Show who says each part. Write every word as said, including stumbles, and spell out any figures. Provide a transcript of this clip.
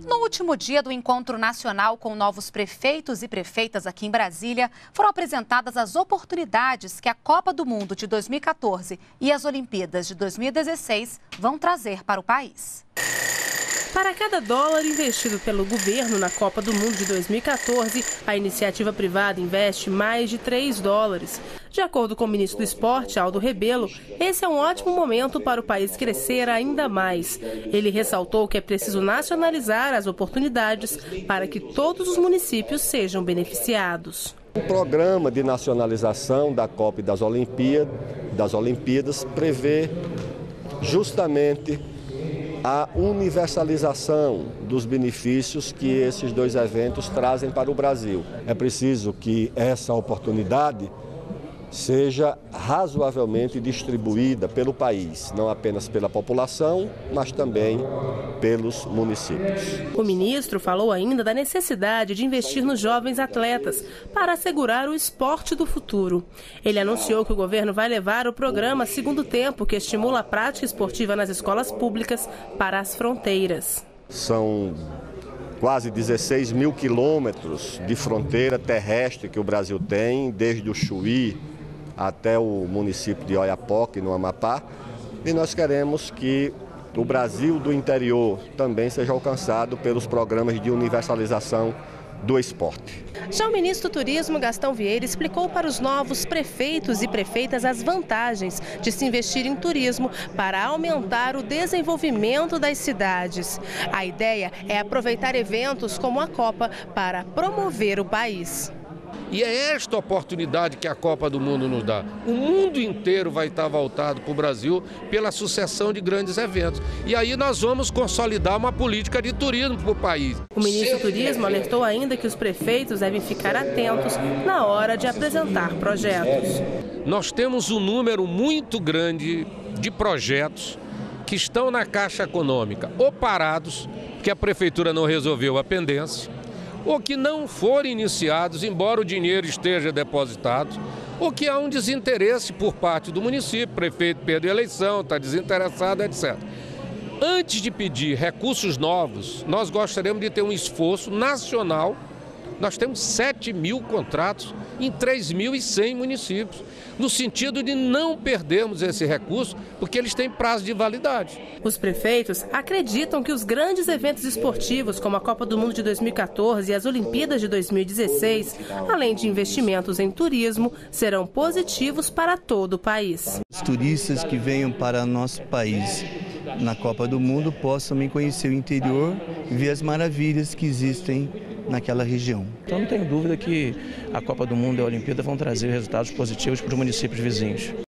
Speaker 1: No último dia do Encontro Nacional com novos prefeitos e prefeitas aqui em Brasília, foram apresentadas as oportunidades que a Copa do Mundo de dois mil e quatorze e as Olimpíadas de dois mil e dezesseis vão trazer para o país.
Speaker 2: Para cada dólar investido pelo governo na Copa do Mundo de dois mil e quatorze, a iniciativa privada investe mais de três dólares. De acordo com o ministro do Esporte, Aldo Rebelo, esse é um ótimo momento para o país crescer ainda mais. Ele ressaltou que é preciso nacionalizar as oportunidades para que todos os municípios sejam beneficiados.
Speaker 3: O programa de nacionalização da Copa e das Olimpíadas, das Olimpíadas prevê justamente a universalização dos benefícios que esses dois eventos trazem para o Brasil. É preciso que essa oportunidade seja razoavelmente distribuída pelo país, não apenas pela população, mas também pelos municípios.
Speaker 2: O ministro falou ainda da necessidade de investir nos jovens atletas para assegurar o esporte do futuro. Ele anunciou que o governo vai levar o programa Segundo Tempo, que estimula a prática esportiva nas escolas públicas, para as fronteiras.
Speaker 3: São quase dezesseis mil quilômetros de fronteira terrestre que o Brasil tem, desde o Chuí até o município de Oiapoque, no Amapá, e nós queremos que o Brasil do interior também seja alcançado pelos programas de universalização do esporte.
Speaker 2: Já o ministro do Turismo, Gastão Vieira, explicou para os novos prefeitos e prefeitas as vantagens de se investir em turismo para aumentar o desenvolvimento das cidades. A ideia é aproveitar eventos como a Copa para promover o país.
Speaker 4: E é esta oportunidade que a Copa do Mundo nos dá. O mundo inteiro vai estar voltado para o Brasil pela sucessão de grandes eventos. E aí nós vamos consolidar uma política de turismo para o país.
Speaker 2: O ministro do Turismo alertou ainda que os prefeitos devem ficar atentos na hora de apresentar projetos.
Speaker 4: Nós temos um número muito grande de projetos que estão na Caixa Econômica ou parados, porque a prefeitura não resolveu a pendência, ou que não forem iniciados, embora o dinheiro esteja depositado, ou que há um desinteresse por parte do município, o prefeito perdeu a eleição, está desinteressado, etcétera. Antes de pedir recursos novos, nós gostaríamos de ter um esforço nacional. Nós temos sete mil contratos em três mil e cem municípios, no sentido de não perdermos esse recurso, porque eles têm prazo de validade.
Speaker 2: Os prefeitos acreditam que os grandes eventos esportivos, como a Copa do Mundo de dois mil e quatorze e as Olimpíadas de dois mil e dezesseis, além de investimentos em turismo, serão positivos para todo o país.
Speaker 5: Os turistas que venham para nosso país na Copa do Mundo possam também conhecer o interior e ver as maravilhas que existem naquela região.
Speaker 6: Então não tenho dúvida que a Copa do Mundo e a Olimpíada vão trazer resultados positivos para os municípios vizinhos.